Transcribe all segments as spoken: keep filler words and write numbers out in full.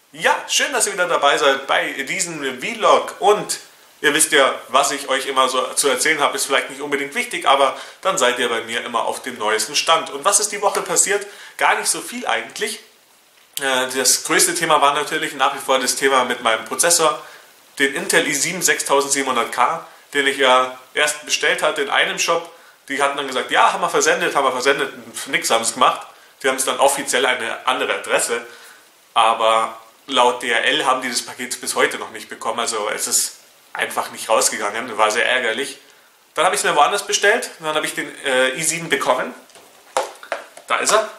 Ja, schön, dass ihr wieder dabei seid bei diesem Vlog und ihr wisst ja, was ich euch immer so zu erzählen habe, ist vielleicht nicht unbedingt wichtig, aber dann seid ihr bei mir immer auf dem neuesten Stand. Und was ist die Woche passiert? Gar nicht so viel eigentlich. Das größte Thema war natürlich nach wie vor das Thema mit meinem Prozessor, den Intel i sieben sechstausendsiebenhundert K, den ich ja erst bestellt hatte in einem Shop. Die hatten dann gesagt, ja, haben wir versendet, haben wir versendet, nix haben es gemacht. Die haben es dann offiziell eine andere Adresse, aber laut D H L haben die das Paket bis heute noch nicht bekommen, also es ist einfach nicht rausgegangen, war sehr ärgerlich. Dann habe ich es mir woanders bestellt, dann habe ich den äh, i sieben bekommen. Da ist er.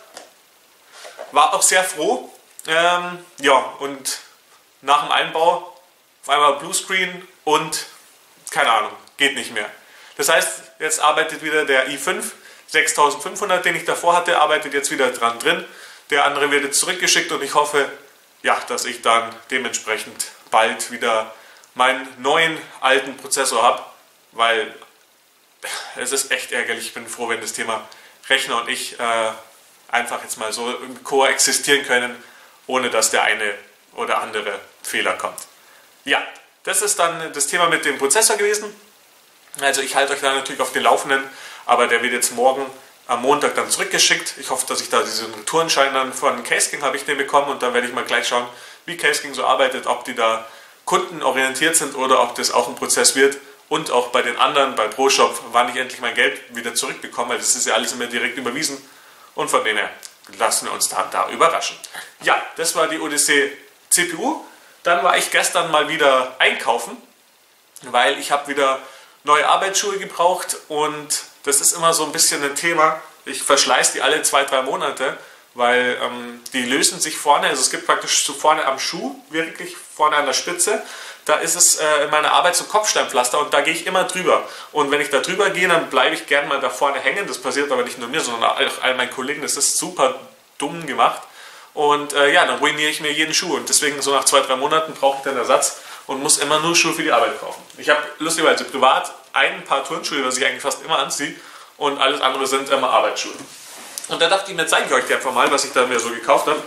War auch sehr froh. Ähm, ja, und nach dem Einbau auf einmal Bluescreen und keine Ahnung, geht nicht mehr. Das heißt, jetzt arbeitet wieder der i fünf sechstausendfünfhundert, den ich davor hatte, arbeitet jetzt wieder dran drin. Der andere wird jetzt zurückgeschickt und ich hoffe, ja, dass ich dann dementsprechend bald wieder meinen neuen alten Prozessor habe, weil es ist echt ärgerlich. Ich bin froh, wenn das Thema Rechner und ich äh, einfach jetzt mal so koexistieren können, ohne dass der eine oder andere Fehler kommt. Ja, das ist dann das Thema mit dem Prozessor gewesen. Also ich halte euch da natürlich auf den Laufenden, aber der wird jetzt morgen am Montag dann zurückgeschickt. Ich hoffe, dass ich da diesen Retourenschein dann von CaseKing habe ich den bekommen und dann werde ich mal gleich schauen, wie CaseKing so arbeitet, ob die da kundenorientiert sind oder ob das auch ein Prozess wird und auch bei den anderen, bei ProShop, wann ich endlich mein Geld wieder zurückbekomme, weil das ist ja alles immer direkt überwiesen und von dem her lassen wir uns da, da überraschen. Ja, das war die Odyssee C P U. Dann war ich gestern mal wieder einkaufen, weil ich habe wieder neue Arbeitsschuhe gebraucht und das ist immer so ein bisschen ein Thema. Ich verschleiße die alle zwei, drei Monate, weil ähm, die lösen sich vorne, also es gibt praktisch so vorne am Schuh, wirklich vorne an der Spitze, da ist es äh, in meiner Arbeit so Kopfsteinpflaster und da gehe ich immer drüber. Und wenn ich da drüber gehe, dann bleibe ich gern mal da vorne hängen. Das passiert aber nicht nur mir, sondern auch all meinen Kollegen. Das ist super dumm gemacht. Und äh, ja, dann ruiniere ich mir jeden Schuh und deswegen so nach zwei, drei Monaten brauche ich dann Ersatz und muss immer nur Schuhe für die Arbeit kaufen. Ich habe lustigerweise privat ein paar Turnschuhe, was ich eigentlich fast immer anziehe und alles andere sind immer Arbeitsschuhe. Und da dachte ich mir, zeige ich euch einfach mal, was ich da mir so gekauft habe.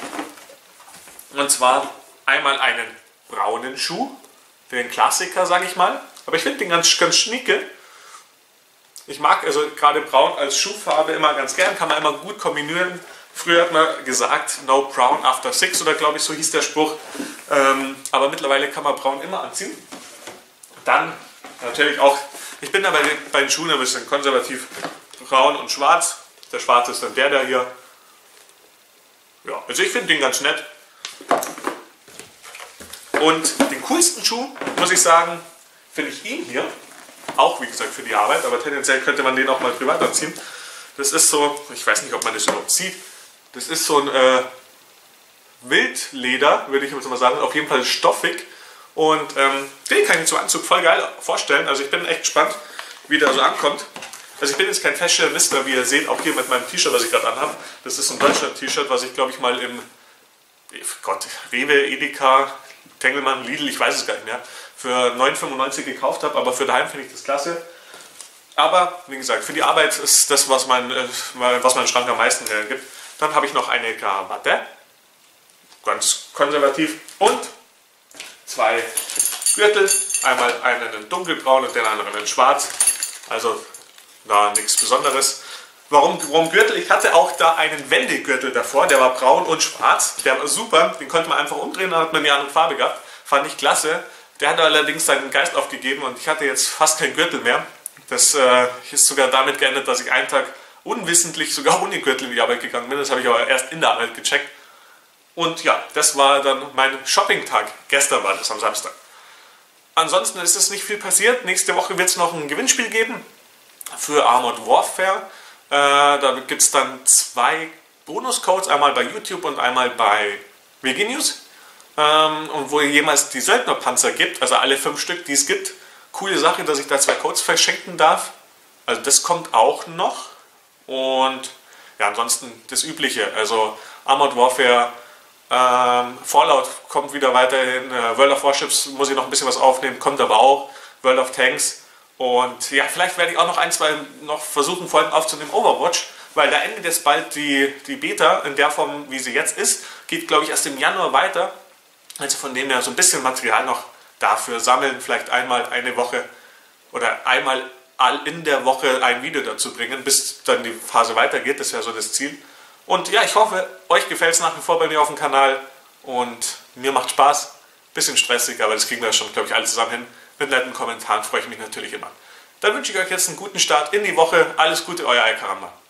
Und zwar einmal einen braunen Schuh, den Klassiker, sage ich mal. Aber ich finde den ganz, ganz schnieke. Ich mag also gerade braun als Schuhfarbe immer ganz gern, kann man immer gut kombinieren. Früher hat man gesagt, no brown after six oder glaube ich, so hieß der Spruch. Ähm, aber mittlerweile kann man braun immer anziehen. Dann natürlich auch, ich bin da bei den, bei den Schuhen ein bisschen konservativ, braun und schwarz. Der schwarze ist dann der da hier. Ja, also ich finde den ganz nett. Und den coolsten Schuh, muss ich sagen, finde ich ihn hier. Auch wie gesagt für die Arbeit, aber tendenziell könnte man den auch mal privat anziehen. Das ist so, ich weiß nicht, ob man das überhaupt sieht. Das ist so ein äh, Wildleder, würde ich jetzt mal sagen, auf jeden Fall stoffig. Und ähm, den kann ich zum Anzug voll geil vorstellen. Also ich bin echt gespannt, wie der so ankommt. Also ich bin jetzt kein Fashionista, wie ihr seht, auch hier mit meinem T-Shirt, was ich gerade anhabe. Das ist so ein Deutschland-T-Shirt, was ich glaube ich mal im Gott, Rewe, Edeka, Tengelmann, Lidl, ich weiß es gar nicht mehr, für neun fünfundneunzig gekauft habe. Aber für daheim finde ich das klasse. Aber wie gesagt, für die Arbeit ist das, was mein, äh, was mein Schrank am meisten hergibt. Dann habe ich noch eine Krawatte, ganz konservativ, und zwei Gürtel, einmal einen in dunkelbraun und den anderen in schwarz, also da nichts Besonderes. Warum, warum Gürtel? Ich hatte auch da einen Wendegürtel davor, der war braun und schwarz, der war super, den konnte man einfach umdrehen, dann hat man eine andere Farbe gehabt, fand ich klasse. Der hat allerdings seinen Geist aufgegeben und ich hatte jetzt fast keinen Gürtel mehr. Das äh, ist sogar damit geendet, dass ich einen Tag unwissentlich sogar ohne Gürtel in die Arbeit gegangen bin. Das habe ich aber erst in der Arbeit gecheckt. Und ja, das war dann mein Shopping-Tag. Gestern war das am Samstag. Ansonsten ist es nicht viel passiert. Nächste Woche wird es noch ein Gewinnspiel geben für Armored Warfare. Äh, da gibt es dann zwei Bonuscodes, einmal bei YouTube und einmal bei Wikinius. Ähm, und wo ihr jemals die Söldnerpanzer gibt, also alle fünf Stück, die es gibt. Coole Sache, dass ich da zwei Codes verschenken darf. Also das kommt auch noch. Und ja, ansonsten das Übliche. Also Armored Warfare, ähm, Fallout kommt wieder weiterhin. Äh, World of Warships muss ich noch ein bisschen was aufnehmen, kommt aber auch. World of Tanks. Und ja, vielleicht werde ich auch noch ein, zwei noch versuchen, Folgen aufzunehmen, Overwatch. Weil da endet jetzt bald die, die Beta in der Form, wie sie jetzt ist. Geht, glaube ich, erst im Januar weiter. Also von dem her so ein bisschen Material noch dafür sammeln, vielleicht einmal eine Woche oder einmal in der Woche ein Video dazu bringen, bis dann die Phase weitergeht. Das ist ja so das Ziel. Und ja, ich hoffe, euch gefällt es nach wie vor bei mir auf dem Kanal und mir macht Spaß. Bisschen stressig, aber das kriegen wir schon, glaube ich, alle zusammen hin. Mit netten Kommentaren freue ich mich natürlich immer. Dann wünsche ich euch jetzt einen guten Start in die Woche. Alles Gute, euer Alkaramba.